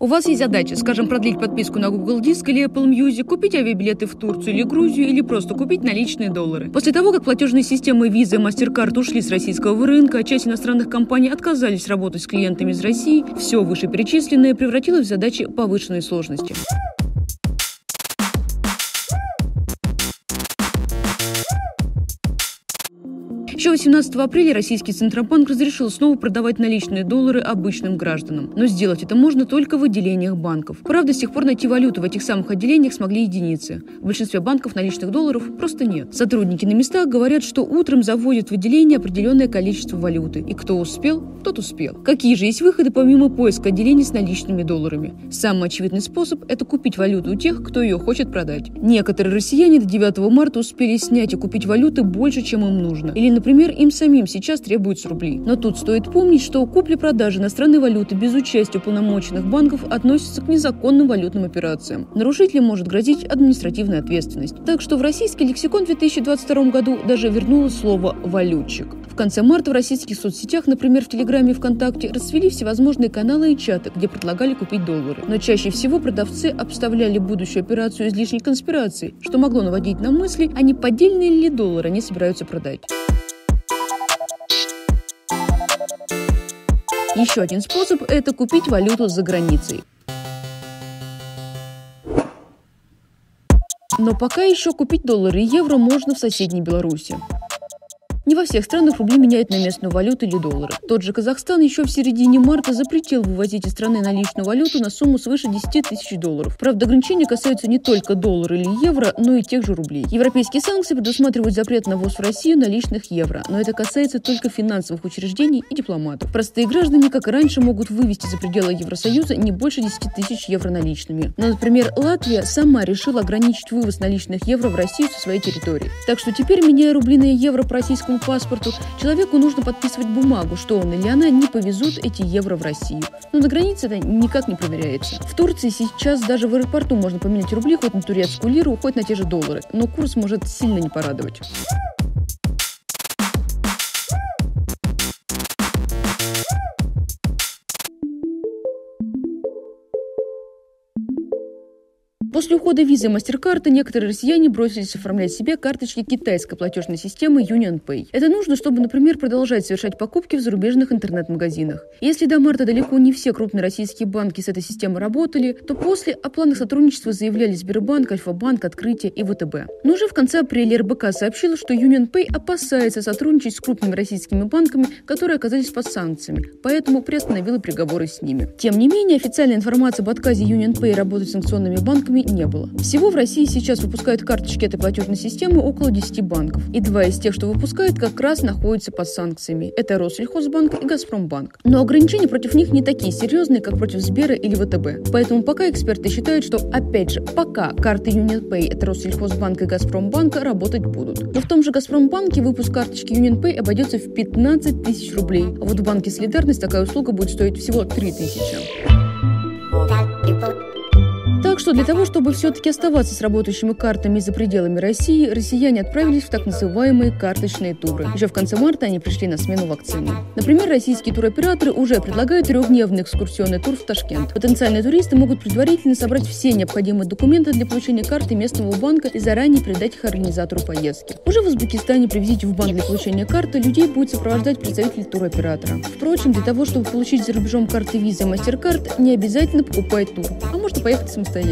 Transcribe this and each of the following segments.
У вас есть задача, скажем, продлить подписку на Google Диск или Apple Music, купить авиабилеты в Турцию или Грузию, или просто купить наличные доллары. После того, как платежные системы Visa и MasterCard ушли с российского рынка, а часть иностранных компаний отказались работать с клиентами из России, все вышеперечисленное превратилось в задачи повышенной сложности. Еще 18 апреля российский Центробанк разрешил снова продавать наличные доллары обычным гражданам. Но сделать это можно только в отделениях банков. Правда, с тех пор найти валюту в этих самых отделениях смогли единицы. В большинстве банков наличных долларов просто нет. Сотрудники на местах говорят, что утром заводят в отделение определенное количество валюты. И кто успел, тот успел. Какие же есть выходы помимо поиска отделений с наличными долларами? Самый очевидный способ – это купить валюту у тех, кто ее хочет продать. Некоторые россияне до 9 марта успели снять и купить валюты больше, чем им нужно. Или, например, им самим сейчас требуются рубли. Но тут стоит помнить, что купли-продажи иностранной валюты без участия уполномоченных банков относятся к незаконным валютным операциям. Нарушителям может грозить административная ответственность. Так что в российский лексикон в 2022 году даже вернулось слово «валютчик». В конце марта в российских соцсетях, например, в Телеграме и ВКонтакте, расцвели всевозможные каналы и чаты, где предлагали купить доллары. Но чаще всего продавцы обставляли будущую операцию излишней конспирацией, что могло наводить на мысли, а не поддельные ли доллары они собираются продать. Еще один способ – это купить валюту за границей. Но пока еще купить доллары и евро можно в соседней Беларуси. Не во всех странах рубли меняют на местную валюту или доллары. Тот же Казахстан еще в середине марта запретил вывозить из страны наличную валюту на сумму свыше 10 тысяч долларов. Правда, ограничения касаются не только доллара или евро, но и тех же рублей. Европейские санкции предусматривают запрет на ввоз в Россию наличных евро, но это касается только финансовых учреждений и дипломатов. Простые граждане, как и раньше, могут вывести за пределы Евросоюза не больше 10 тысяч евро наличными. Но, например, Латвия сама решила ограничить вывоз наличных евро в Россию со своей территории. Так что теперь, меняя рубли на евро по российскому паспорту, человеку нужно подписывать бумагу, что он или она не повезут эти евро в Россию. Но на границе это никак не проверяется. В Турции сейчас даже в аэропорту можно поменять рубли хоть на турецкую лиру, хоть на те же доллары. Но курс может сильно не порадовать. После ухода Visa и MasterCard некоторые россияне бросились оформлять себе карточки китайской платежной системы UnionPay. Это нужно, чтобы, например, продолжать совершать покупки в зарубежных интернет-магазинах. Если до марта далеко не все крупные российские банки с этой системой работали, то после о планах сотрудничества заявляли Сбербанк, Альфа-банк, Открытие и ВТБ. Но уже в конце апреля РБК сообщила, что UnionPay опасается сотрудничать с крупными российскими банками, которые оказались под санкциями, поэтому приостановила переговоры с ними. Тем не менее, официальной информации об отказе UnionPay работать с санкционными банками не было. Всего в России сейчас выпускают карточки этой платежной системы около 10 банков. И два из тех, что выпускают, как раз находятся под санкциями. Это Россельхозбанк и Газпромбанк. Но ограничения против них не такие серьезные, как против Сбера или ВТБ. Поэтому пока эксперты считают, что, опять же, пока карты UnionPay, это Россельхозбанк и Газпромбанка, работать будут. Но в том же Газпромбанке выпуск карточки UnionPay обойдется в 15 тысяч рублей. А вот в банке Солидарность такая услуга будет стоить всего 3 тысячи. Так что для того, чтобы все-таки оставаться с работающими картами за пределами России, россияне отправились в так называемые карточные туры. Еще в конце марта они пришли на смену вакцины. Например, российские туроператоры уже предлагают 3-дневный экскурсионный тур в Ташкент. Потенциальные туристы могут предварительно собрать все необходимые документы для получения карты местного банка и заранее передать их организатору поездки. Уже в Узбекистане при визите в банк для получения карты людей будет сопровождать представитель туроператора. Впрочем, для того, чтобы получить за рубежом карты Visa и MasterCard, не обязательно покупать тур, а можно поехать самостоятельно.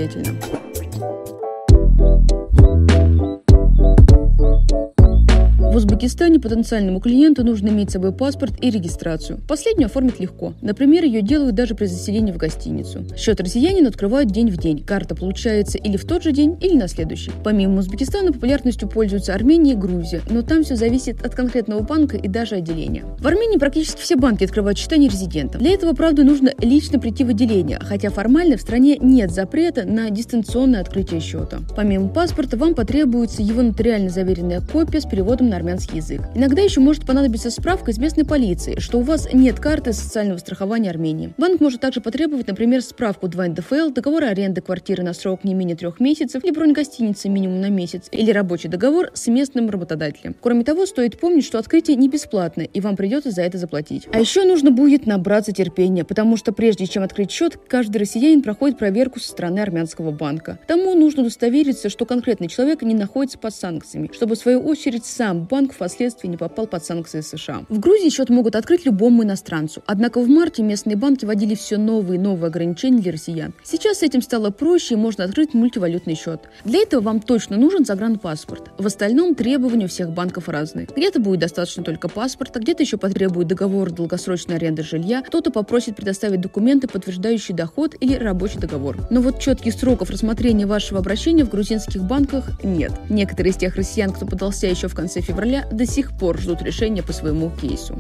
В Узбекистане потенциальному клиенту нужно иметь с собой паспорт и регистрацию. Последнюю оформить легко. Например, ее делают даже при заселении в гостиницу. Счет россиянина открывают день в день. Карта получается или в тот же день, или на следующий. Помимо Узбекистана популярностью пользуются Армения и Грузия, но там все зависит от конкретного банка и даже отделения. В Армении практически все банки открывают счета нерезидентам. Для этого, правда, нужно лично прийти в отделение, хотя формально в стране нет запрета на дистанционное открытие счета. Помимо паспорта, вам потребуется его нотариально заверенная копия с переводом на армянский армянский язык. Иногда еще может понадобиться справка из местной полиции, что у вас нет карты социального страхования Армении. Банк может также потребовать, например, справку 2 НДФЛ, договор аренды квартиры на срок не менее 3 месяцев или бронь гостиницы минимум на месяц, или рабочий договор с местным работодателем. Кроме того, стоит помнить, что открытие не бесплатно, и вам придется за это заплатить. А еще нужно будет набраться терпения, потому что прежде чем открыть счет, каждый россиянин проходит проверку со стороны армянского банка. Тому нужно удостовериться, что конкретный человек не находится под санкциями, чтобы в свою очередь сам банк впоследствии не попал под санкции США. В Грузии счет могут открыть любому иностранцу, однако в марте местные банки вводили все новые и новые ограничения для россиян. Сейчас с этим стало проще и можно открыть мультивалютный счет. Для этого вам точно нужен загранпаспорт. В остальном требования у всех банков разные. Где-то будет достаточно только паспорта, где-то еще потребует договор долгосрочной аренды жилья, кто-то попросит предоставить документы, подтверждающие доход или рабочий договор. Но вот четких сроков рассмотрения вашего обращения в грузинских банках нет. Некоторые из тех россиян, кто подался еще в конце февраля, до сих пор ждут решения по своему кейсу.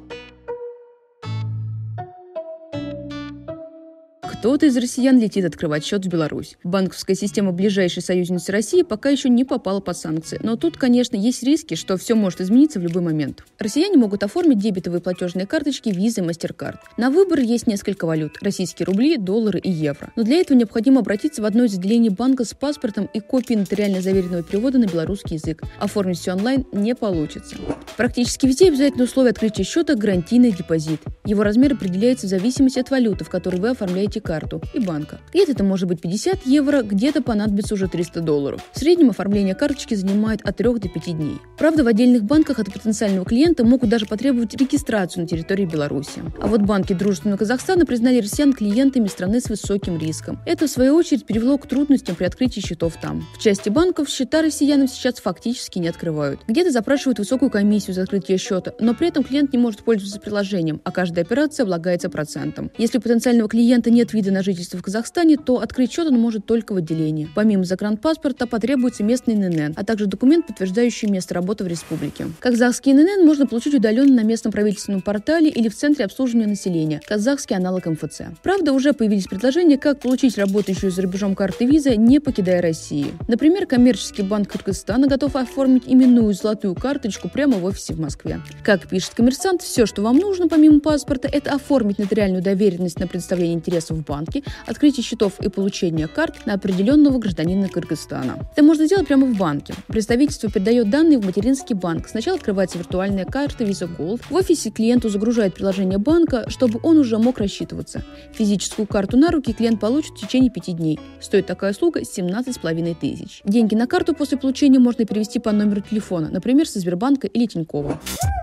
Кто-то из россиян летит открывать счет в Беларусь. Банковская система ближайшей союзницы России пока еще не попала под санкции. Но тут, конечно, есть риски, что все может измениться в любой момент. Россияне могут оформить дебетовые платежные карточки Visa и MasterCard. На выбор есть несколько валют – российские рубли, доллары и евро. Но для этого необходимо обратиться в одно из отделений банка с паспортом и копией нотариально заверенного перевода на белорусский язык. Оформить все онлайн не получится. Практически везде обязательно условие открытия счета – гарантийный депозит. Его размер определяется в зависимости от валюты, в которой вы оформляете карту и банка. Где-то это может быть 50 евро, где-то понадобится уже $300. В среднем оформление карточки занимает от 3 до 5 дней. Правда, в отдельных банках от потенциального клиента могут даже потребовать регистрацию на территории Беларуси. А вот банки Дружественного Казахстана признали россиян клиентами страны с высоким риском. Это, в свою очередь, привело к трудностям при открытии счетов там. В части банков счета россиянам сейчас фактически не открывают. Где-то запрашивают высокую комиссию за открытие счета, но при этом клиент не может пользоваться приложением, а каждая операция облагается процентом. Если у потенциального клиента нет вида на жительство в Казахстане, то открыть счет он может только в отделении. Помимо загранпаспорта потребуется местный ННН, а также документ, подтверждающий место работы в республике. Казахский ННН можно получить удаленно на местном правительственном портале или в Центре обслуживания населения, казахский аналог МФЦ. Правда, уже появились предложения, как получить работающую за рубежом карты Visa, не покидая России. Например, коммерческий банк Кыргызстана готов оформить именную золотую карточку прямо в офисе в Москве. Как пишет «Коммерсант», все, что вам нужно помимо паспорта, это оформить нотариальную доверенность на представление интересов в банке, открытие счетов и получение карт на определенного гражданина Кыргызстана. Это можно сделать прямо в банке. Представительство передает данные в материнский банк. Сначала открывается виртуальная карта Visa Gold. В офисе клиенту загружает приложение банка, чтобы он уже мог рассчитываться. Физическую карту на руки клиент получит в течение 5 дней. Стоит такая услуга 17 500. Деньги на карту после получения можно перевести по номеру телефона, например, со Сбербанка или Тинькова.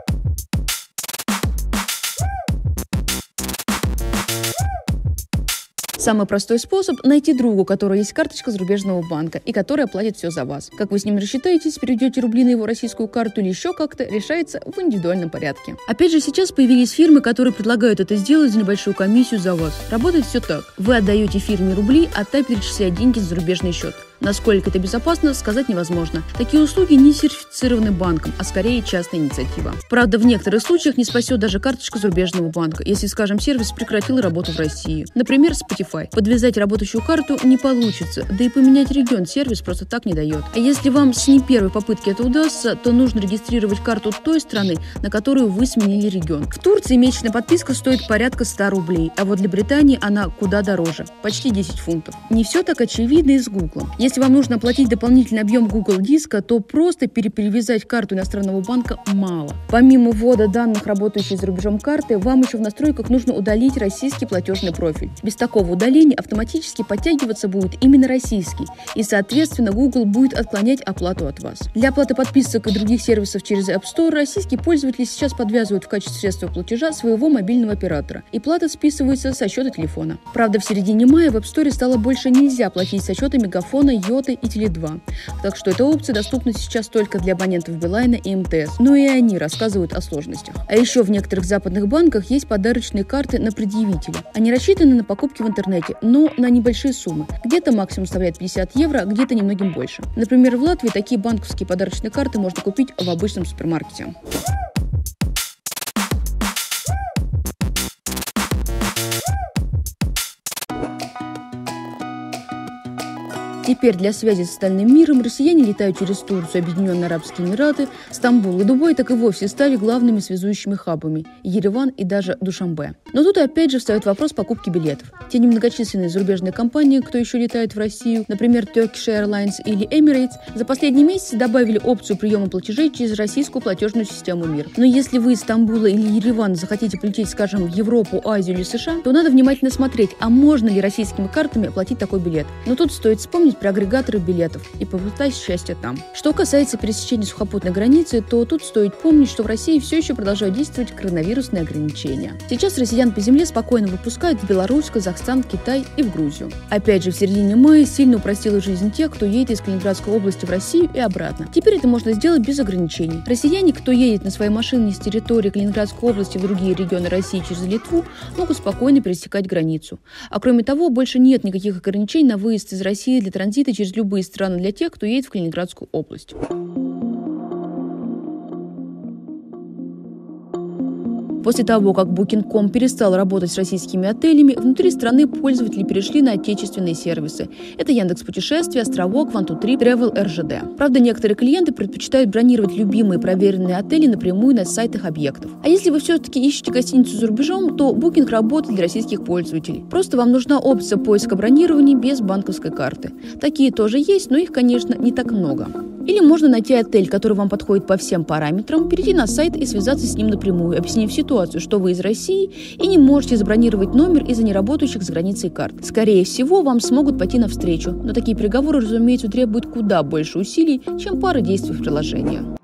Самый простой способ – найти другу, у которого есть карточка зарубежного банка и которая платит все за вас. Как вы с ним рассчитаетесь, переведете рубли на его российскую карту или еще как-то, решается в индивидуальном порядке. Опять же, сейчас появились фирмы, которые предлагают это сделать за небольшую комиссию за вас. Работает все так. Вы отдаете фирме рубли, а та перечисляет деньги за зарубежный счет. Насколько это безопасно, сказать невозможно. Такие услуги не сертифицированы банком, а скорее частная инициатива. Правда, в некоторых случаях не спасет даже карточка зарубежного банка, если, скажем, сервис прекратил работу в России. Например, Spotify. Подвязать работающую карту не получится, да и поменять регион сервис просто так не дает. А если вам с не первой попытки это удастся, то нужно регистрировать карту той страны, на которую вы сменили регион. В Турции месячная подписка стоит порядка 100 рублей, а вот для Британии она куда дороже, почти 10 фунтов. Не все так очевидно и с Google. Если вам нужно оплатить дополнительный объем Google диска, то просто перевязать карту иностранного банка мало. Помимо ввода данных работающей за рубежом карты, вам еще в настройках нужно удалить российский платежный профиль. Без такого удаления автоматически подтягиваться будет именно российский, и, соответственно, Google будет отклонять оплату от вас. Для оплаты подписок и других сервисов через App Store российские пользователи сейчас подвязывают в качестве средства платежа своего мобильного оператора, и плата списывается со счета телефона. Правда, в середине мая в App Store стало больше нельзя платить со счета Мегафона, Йоты и Теле2. Так что эта опция доступна сейчас только для абонентов Билайна и МТС. Но и они рассказывают о сложностях. А еще в некоторых западных банках есть подарочные карты на предъявителя. Они рассчитаны на покупки в интернете, но на небольшие суммы. Где-то максимум составляет 50 евро, где-то немногим больше. Например, в Латвии такие банковские подарочные карты можно купить в обычном супермаркете. Теперь для связи с остальным миром россияне летают через Турцию, Объединенные Арабские Эмираты, Стамбул и Дубай так и вовсе стали главными связующими хабами – Ереван и даже Душанбе. Но тут опять же встает вопрос покупки билетов. Те немногочисленные зарубежные компании, кто еще летает в Россию, например, Turkish Airlines или Emirates, за последние месяцы добавили опцию приема платежей через российскую платежную систему МИР. Но если вы из Стамбула или Еревана захотите полететь, скажем, в Европу, Азию или США, то надо внимательно смотреть, а можно ли российскими картами оплатить такой билет. Но тут стоит вспомнить про агрегаторы билетов и попытать счастье там. Что касается пересечения сухопутной границы, то тут стоит помнить, что в России все еще продолжают действовать коронавирусные ограничения. Сейчас россиян по земле спокойно выпускают в Беларусь, Казахстан, Китай и в Грузию. Опять же, в середине мая сильно упростила жизнь тех, кто едет из Калининградской области в Россию и обратно. Теперь это можно сделать без ограничений. Россияне, кто едет на своей машине с территории Калининградской области в другие регионы России через Литву, могут спокойно пересекать границу. А кроме того, больше нет никаких ограничений на выезд из России для транзита через любые страны для тех, кто едет в Калининградскую область. После того, как Booking.com перестал работать с российскими отелями, внутри страны пользователи перешли на отечественные сервисы. Это Яндекс.Путешествия, Островок, One2Trip, Travel, РЖД. Правда, некоторые клиенты предпочитают бронировать любимые проверенные отели напрямую на сайтах объектов. А если вы все-таки ищете гостиницу за рубежом, то Booking работает для российских пользователей. Просто вам нужна опция поиска бронирования без банковской карты. Такие тоже есть, но их, конечно, не так много. Или можно найти отель, который вам подходит по всем параметрам, перейти на сайт и связаться с ним напрямую, объяснив ситуацию, что вы из России и не можете забронировать номер из-за неработающих за границей карт. Скорее всего, вам смогут пойти навстречу, но такие переговоры, разумеется, требуют куда больше усилий, чем пара действий в приложении.